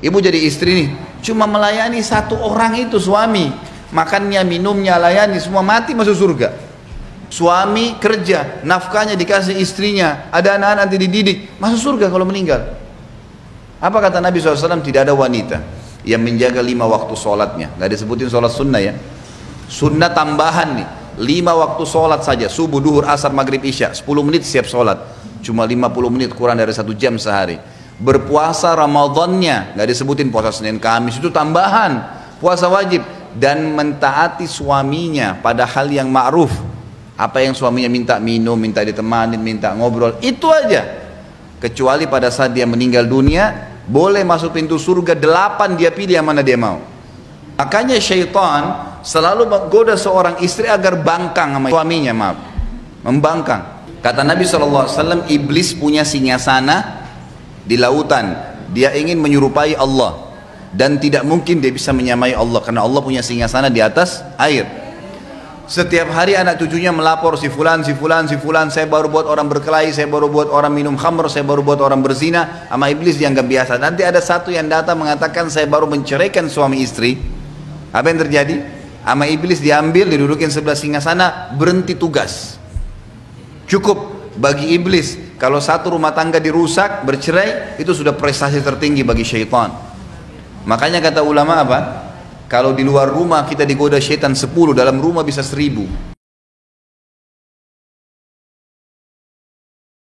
Ibu jadi istri nih, cuma melayani satu orang itu suami, makannya, minumnya, layani, semua mati masuk surga. Suami kerja, nafkahnya dikasih istrinya, ada anak-anak nanti dididik, masuk surga kalau meninggal. Apa kata Nabi SAW? Tidak ada wanita yang menjaga 5 waktu sholatnya. Gak disebutin sholat sunnah ya. Sunnah tambahan nih, 5 waktu sholat saja, subuh, duhur, asar, maghrib, isya, 10 menit siap sholat. Cuma 50 menit, kurang dari 1 jam sehari. Berpuasa Ramadannya, gak disebutin puasa Senin Kamis, itu tambahan, puasa wajib. Dan mentaati suaminya pada hal yang ma'ruf. Apa yang suaminya minta minum, minta ditemani, minta ngobrol, itu aja. Kecuali pada saat dia meninggal dunia, boleh masuk pintu surga 8, dia pilih yang mana dia mau. Makanya syaitan selalu menggoda seorang istri agar bangkang sama suaminya, maaf, membangkang. Kata Nabi SAW, iblis punya singgasana di lautan. Dia ingin menyerupai Allah, dan tidak mungkin dia bisa menyamai Allah, karena Allah punya singgasana di atas air. Setiap hari anak cucunya melapor, si fulan, saya baru buat orang berkelahi, saya baru buat orang minum khamr, saya baru buat orang berzina. Sama iblis dianggap biasa. Nanti ada satu yang datang mengatakan saya baru menceraikan suami istri. Apa yang terjadi? Sama iblis diambil, didudukin sebelah singgasana, berhenti tugas. Cukup bagi iblis kalau satu rumah tangga dirusak, bercerai, itu sudah prestasi tertinggi bagi syaitan. Makanya kata ulama apa? Kalau di luar rumah kita digoda syaitan 10, dalam rumah bisa 1000.